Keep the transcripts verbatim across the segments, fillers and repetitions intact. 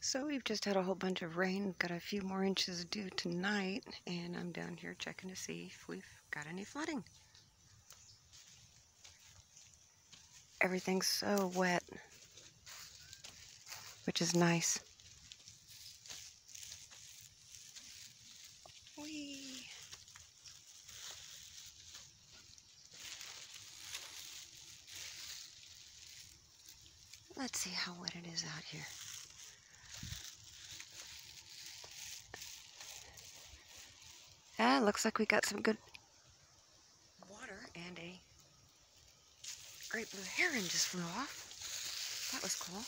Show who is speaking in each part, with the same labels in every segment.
Speaker 1: So we've just had a whole bunch of rain, got a few more inches due tonight, and I'm down here checking to see if we've got any flooding. Everything's so wet, which is nice. Whee! Let's see how wet it is out here. Ah, looks like we got some good water, and a great blue heron just flew off. That was cool.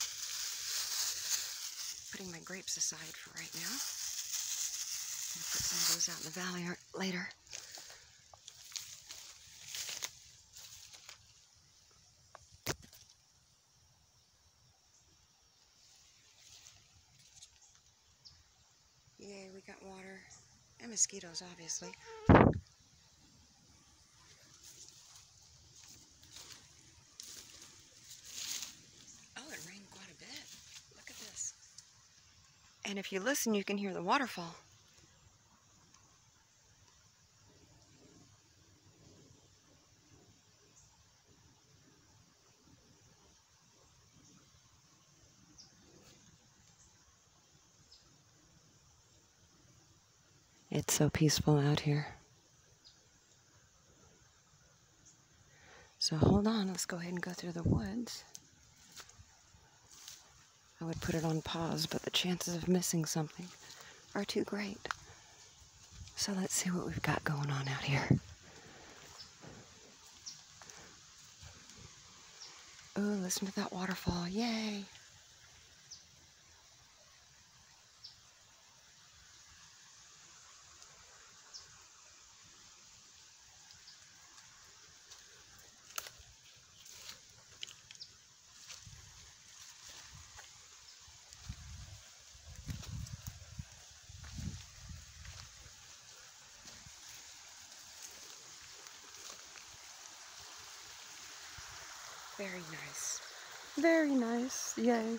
Speaker 1: Putting my grapes aside for right now. I'll put some of those out in the valley later. Yay, we got water. And mosquitoes, obviously. Oh, it rained quite a bit. Look at this. And if you listen, you can hear the waterfall. It's so peaceful out here. So hold on, let's go ahead and go through the woods. I would put it on pause, but the chances of missing something are too great. So let's see what we've got going on out here. Ooh, listen to that waterfall, yay! Very nice. Very nice. Yay.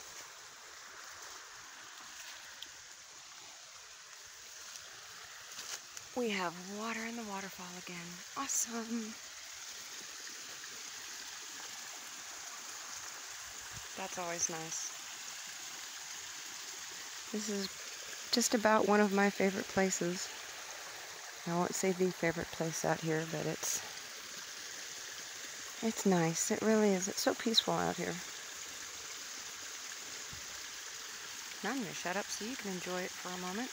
Speaker 1: We have water in the waterfall again. Awesome. That's always nice. This is just about one of my favorite places. I won't say the favorite place out here, but it's It's nice. It really is. It's so peaceful out here. Now I'm going to shut up so you can enjoy it for a moment.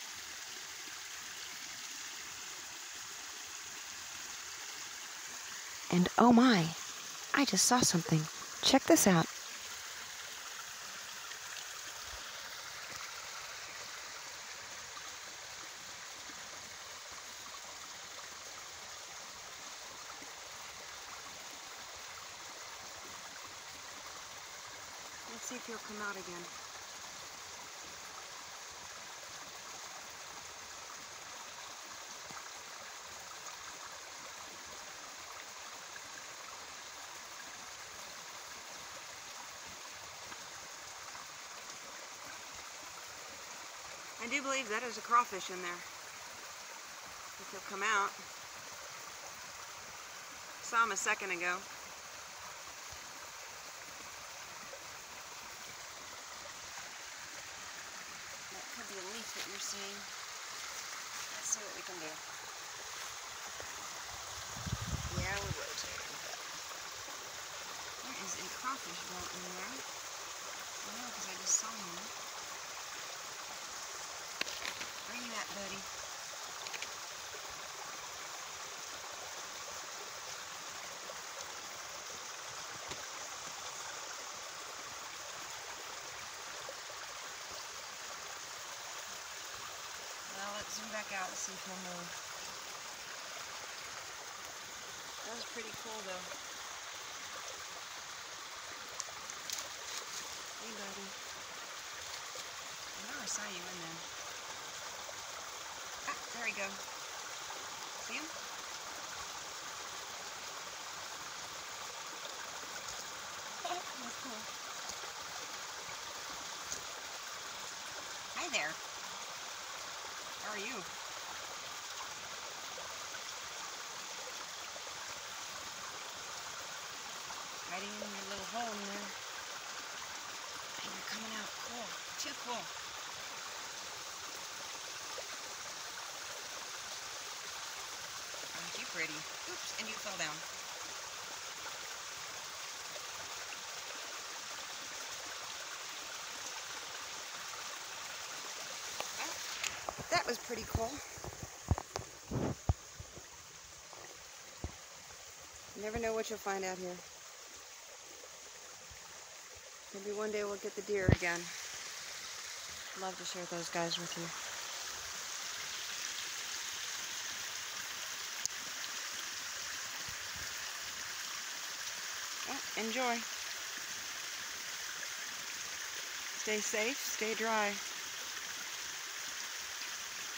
Speaker 1: And oh my, I just saw something. Check this out. Let's see if he'll come out again. I do believe that is a crawfish in there. If he'll come out. Saw him a second ago. That could be a leaf that you're seeing. Let's see what we can do. Yeah, we're rotating. There is a crawfish boat in there. I know because I just saw him. Where you at, buddy? Well, let's zoom back out and see if he'll move. That was pretty cool, though. Hey, buddy. I know I saw you in there. Ah, there we go. See him? That's cool. Hi there. How are you? Hiding in your little hole in there. And you're coming out. Cool. Too cool. Aren't you pretty? Oops, and you fell down. Well, that was pretty cool. You never know what you'll find out here. Maybe one day we'll get the deer again. Love to share those guys with you. Well, enjoy. Stay safe, stay dry.